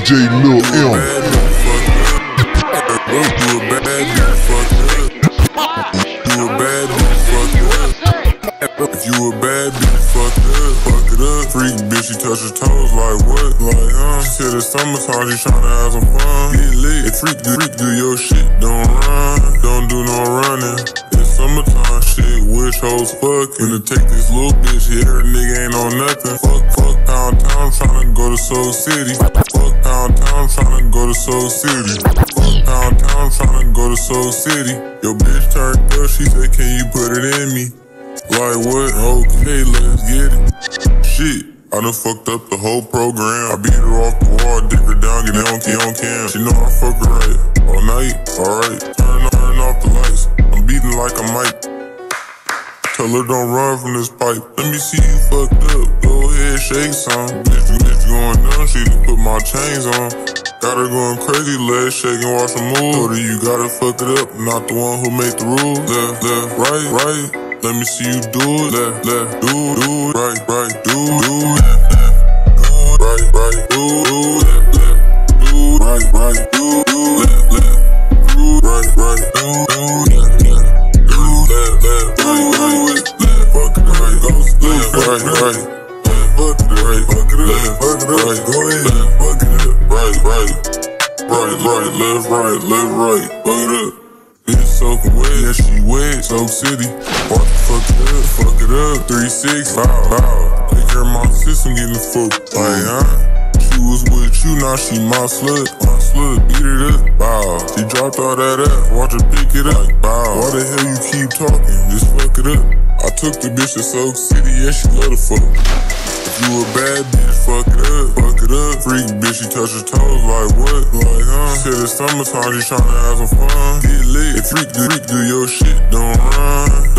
DJ Lil M. If you a bad bitch, fuck it up. Freak bitch, she touch her toes like what? Like, She said it's summertime, she tryna have some fun. Get lit. If freak do your shit, don't run. Don't do no running. It's summertime shit, which hoes fucking. Finna take this little bitch, yeah, her nigga ain't on nothing. Fuck Pound Town, tryna go to Soul City. Fuck Pound Town, tryna go to Soul City. Fuck Pound Town, tryna go to Soul City. Your bitch turned up, she said, can you put it in me? Like what? Okay, let's get it. Shit, I done fucked up the whole program. I beat her off the wall, dick her down, get on cam. She know I fuck her right all night, alright. Turn off the lights, I'm beating like a mic. Tell her don't run from this pipe. Let me see you fucked up, go ahead, shake some. Bitch going down, she just put my chains on. Got her going crazy, legs shaking, watch her move. Told her you gotta fuck it up, not the one who made the rules. Left, right. Let me see you do it. Left, do it. Right, do it. Right, do it. Do right, do it. Left, do right, do it. Left, fuck it right, go left, right. Fuck it right, go ahead, fuck it up. Right, left, right, fuck it up. Bitch soaking wet, yeah she wet, Soak City. Fuck it up, 3-6, wow. Take care of my system, getting the fuck, like, She was with you, now she my slut, beat it up, wow. She dropped all that ass, watch her pick it up, wow. Why the hell you keep talking, just fuck it up. I took the bitch to Soak City, yeah she love the fuck. If you a bad bitch, fuck it up. Freak bitch, she touch her toes like what? Like, She said it's summertime, she tryna have some fun. Get lit. If freak do your shit, don't run.